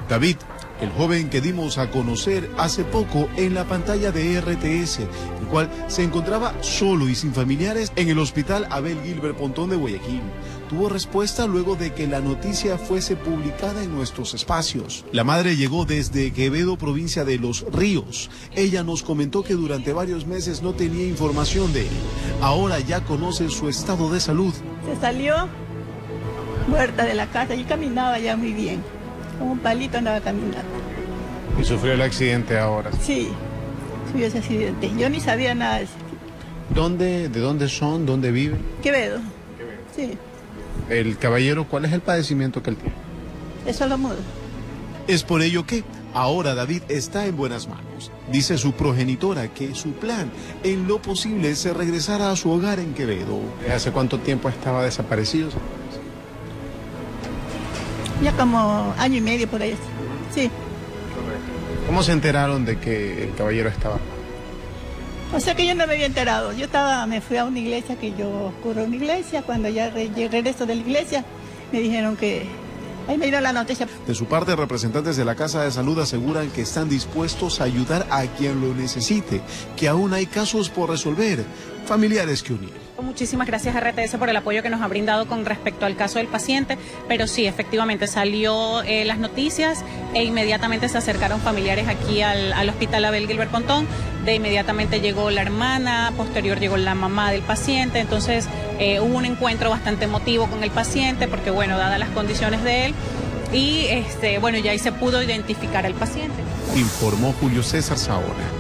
David, el joven que dimos a conocer hace poco en la pantalla de RTS, el cual se encontraba solo y sin familiares en el hospital Abel Gilbert Pontón de Guayaquil, tuvo respuesta luego de que la noticia fuese publicada en nuestros espacios. La madre llegó desde Quevedo, provincia de Los Ríos. Ella nos comentó que durante varios meses no tenía información de él. Ahora ya conoce su estado de salud. Se salió muerta de la casa y caminaba ya muy bien. Como un palito andaba caminando. ¿Y sufrió el accidente ahora? Sí, sufrió ese accidente. Yo ni sabía nada de eso. ¿De dónde son? ¿Dónde viven? Quevedo. Sí. El caballero, ¿cuál es el padecimiento que él tiene? Eso lo mudo. Es por ello que ahora David está en buenas manos. Dice su progenitora que su plan, en lo posible, es regresar a su hogar en Quevedo. ¿Hace cuánto tiempo estaba desaparecido? Ya como año y medio por ahí. Sí. ¿Cómo se enteraron de que el caballero estaba? O sea que yo no me había enterado. Me fui a una iglesia, que yo curo una iglesia. Cuando ya regreso de la iglesia, me dijeron que... Ahí me dio la noticia. De su parte, representantes de la Casa de Salud aseguran que están dispuestos a ayudar a quien lo necesite, que aún hay casos por resolver, familiares que unir. Muchísimas gracias a RTS por el apoyo que nos ha brindado con respecto al caso del paciente, pero sí, efectivamente salió las noticias e inmediatamente se acercaron familiares aquí al hospital Abel Gilbert Pontón. De inmediatamente llegó la hermana, posterior llegó la mamá del paciente, entonces hubo un encuentro bastante emotivo con el paciente porque, bueno, dadas las condiciones de él, y bueno, ya ahí se pudo identificar al paciente. Informó Julio César Saona.